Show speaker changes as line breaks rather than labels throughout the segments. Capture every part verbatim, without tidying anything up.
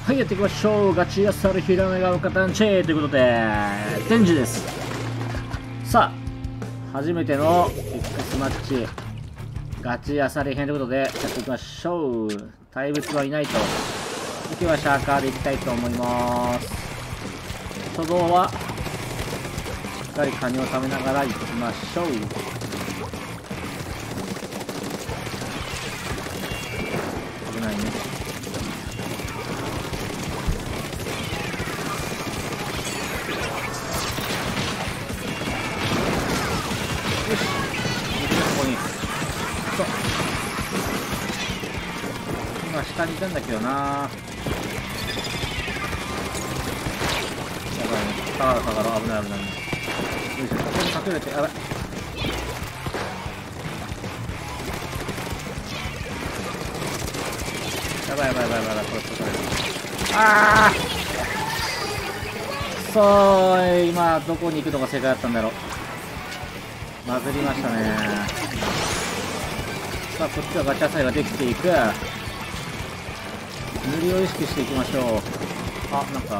はい、やっていきましょう。ガチアサルヒラメガオカタンチェということで、デンジです。さあ、初めての X マッチ、ガチアサリ編ということで、やっていきましょう。対物はいないと。今日はシャーカーでいきたいと思います。初動は、しっかりカニを貯めながらいきましょう。危ないね。よし、ここに。そう。今下にいたんだけどな。やばいね。下がる下がる。危ない危ない。よいしょ、ここに隠れて、やばい。やばいやばいやばいやばい、これ、これ。あーくそーい、今、どこに行くのが正解だったんだろう。まずりましたね。さあ、こっちはガチャサイができていく。塗りを意識していきましょう。あ、なんか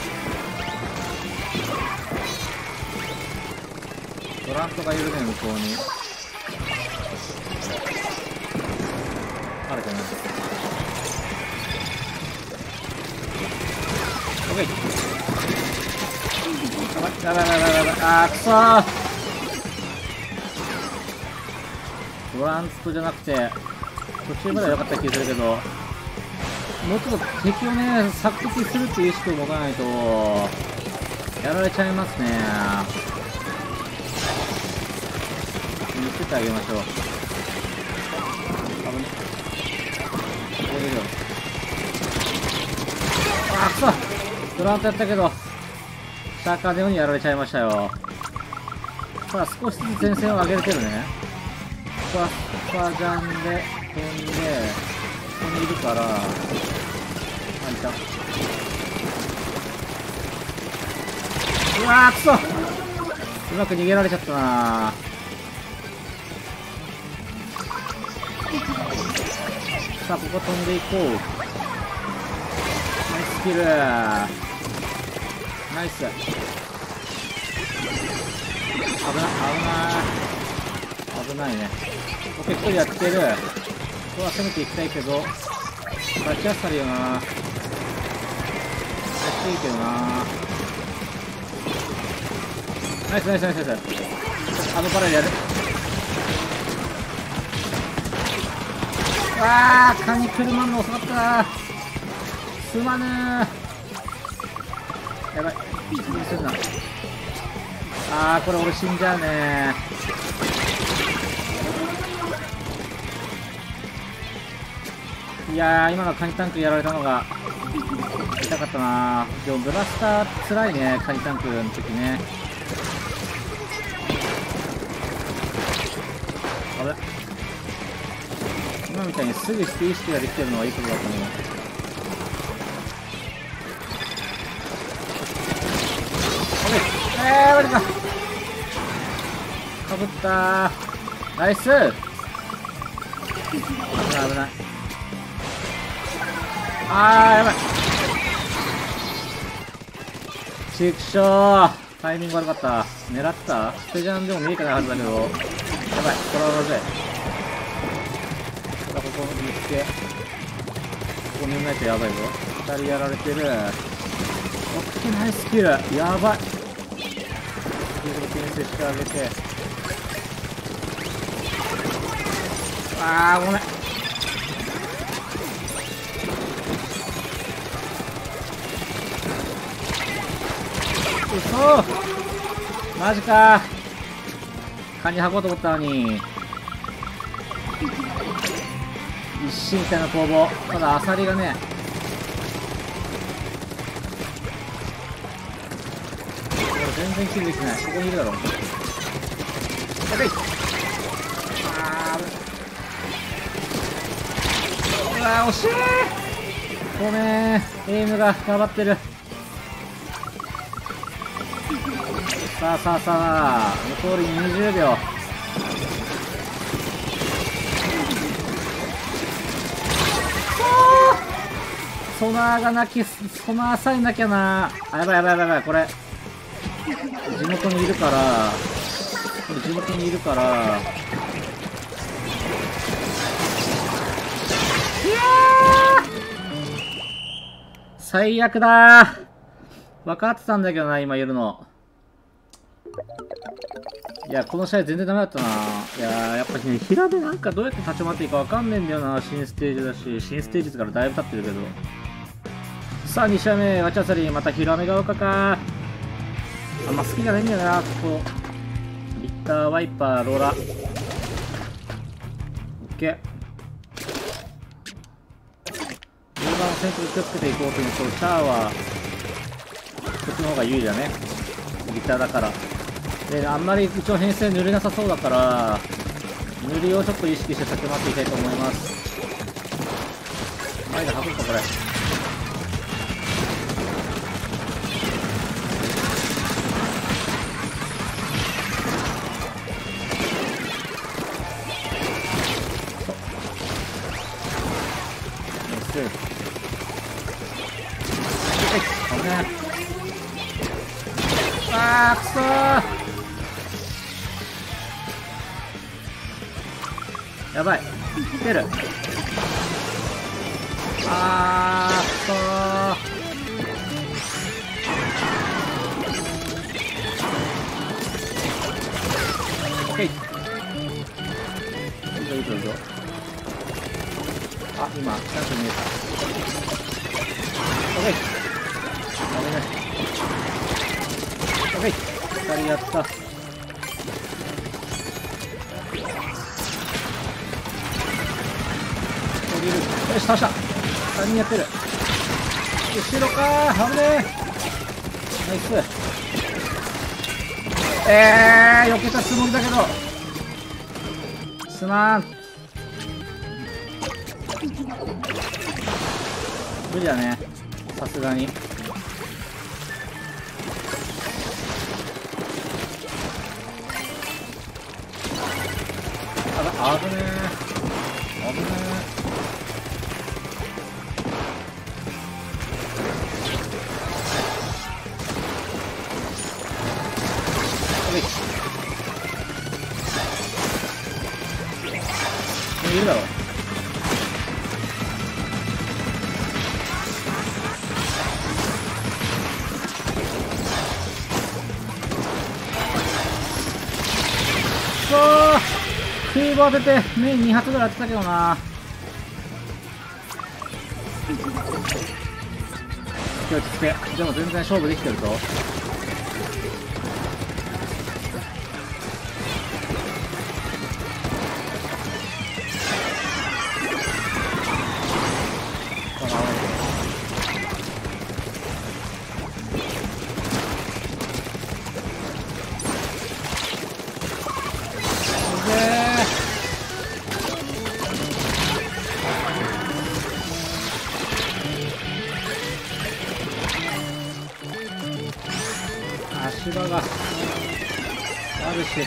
トランプがいるね、向こうに。あれかな。オッケー。やばいやばいやばいやばい。あーくそー。トランプじゃなくて途中までは良かった気がするけど、もうちょっと敵をね索敵するっていう意識を持たないとやられちゃいますね。見せてあげましょう。危ね。ここでいるよ。あーくそ、トランプやったけどシャーカーのようにやられちゃいましたよ。さあ、少しずつ前線を上げれてるね。ファスパジャンで飛んで、ここにいるから、あ、いた。うわー、くそ、うまく逃げられちゃったな。さあ、ここ飛んでいこう。ナイススキル。ナイス。危ない、危ない。危ないね。オッケー、一人やってる。ここは攻めていきたいけど、ガチャサリよな。やっていいけどな。ナイスナイスナイスナイス。あのパラでやる。わー、カニ車の遅かったー。すまぬー。やばい、無理するな。あー、これ俺死んじゃうねー。いやー、今のカニタンクやられたのが痛かったなー。でもブラスターつらいね、カニタンクの時ね。あれ、今みたいにすぐして意識ができてるのはいいことだと思う。あれ、えー、悪いか。かぶったー。ナイス。危ない危ない。あー、やばい。ちくしょー、タイミング悪かった。狙ったスペジャンでも見えてないはずだけど、やばい、これはまずい。ただここ見つけ、ここ見ないとやばいぞ。ふたりやられてる。オッケー、ナイスキル。やばい。スピードで牽制してあげて。あー、ごめん。うそ、マジか。カニ運ぼうと思ったのに。一心みたいな攻防。ただアサリがね、全然キルできない。ここにいるだろ。やべい。あー、うわー、惜しい。ごめん、エイムが頑張ってる。さあさあさあ、残りにじゅうびょう。 ソナーがなき、ソナーさえなきゃな。あ、やばいやばいやばいやばい、これ。地元にいるから、これ地元にいるから、いやー最悪だー。分かってたんだけどな、今言うの。いや、この試合全然ダメだったな。いやー、やっぱね、平でなんかどうやって立ち回っていいか分かんねえんだよな。新ステージだし、新ステージからだいぶ経ってるけど。さあ、に試合目、ガチャサリ、また平目が丘か。あんま好きじゃないんだよな、ここ。リッター、ワイパー、ローラ。オッケー。ローラの先頭で気をつけていこうというと、シャアは、こっちの方が有利だね。リッターだから。で、あんまりうちの編成濡れなさそうだから、塗りをちょっと意識して先回っていきたいと思います。前で運ぶか、これ。あーくそー、やばい、来てる。あーくそー、オッケー、いいぞいいぞいいぞ。あ、今チャンス見えた。オッケー、危ない。オッケー、ふたりやった。降りる。よし、倒した。さんにんやってる。後ろかー、危ねえ。ナイス。えー、避けたつもりだけど。すまん。無理だね。さすがに。あぶねー、あぶねー。いるだろ。くそー、フィーバー当ててメインに発ぐらい当てたけどな。気をつけ。でも全然勝負できてるぞ。足場があるし、危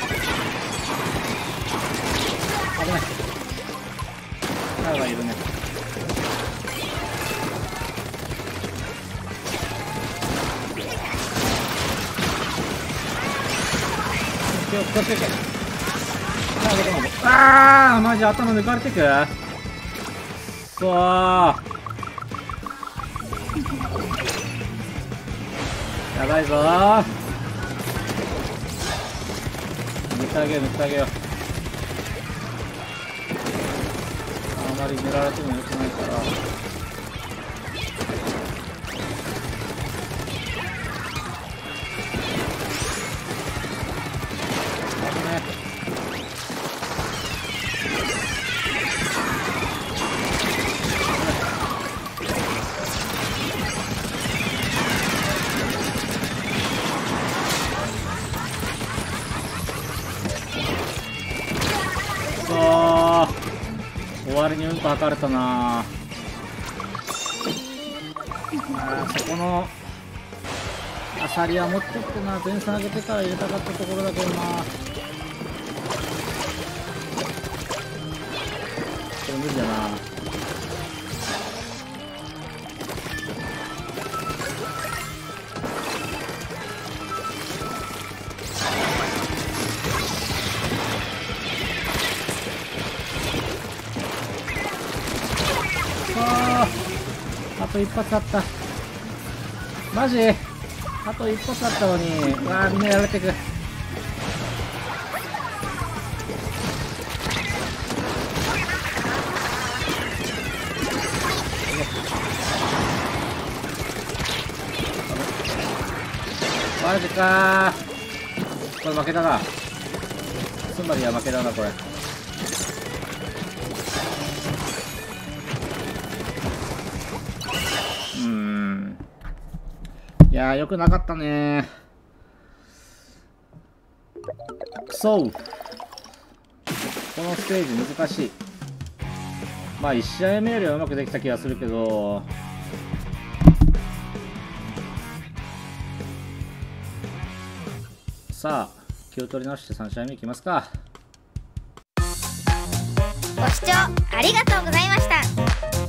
ない。タイがいるね。気をつけて。ああ、マジ頭抜かれてく。そう。やばいぞー。塗ってあげよう塗ってあげよう。あまり塗られてもよくないから。危ね。終わりにうんこ吐かれたな。あー、そこのアサリは持ってってな。前線上げてから入れたかったところだけどな。これ無理だな。 と一発あった。マジあと一発あったのに。うわー、みんなやられてく。マジかー、これ負けたな。つまりは負けだなこれ。うーん、いやー、よくなかったねー。くそー、このステージ難しい。まあいち試合目よりはうまくできた気がするけど、さあ気を取り直してさん試合目いきますか。
ご視聴ありがとうございました。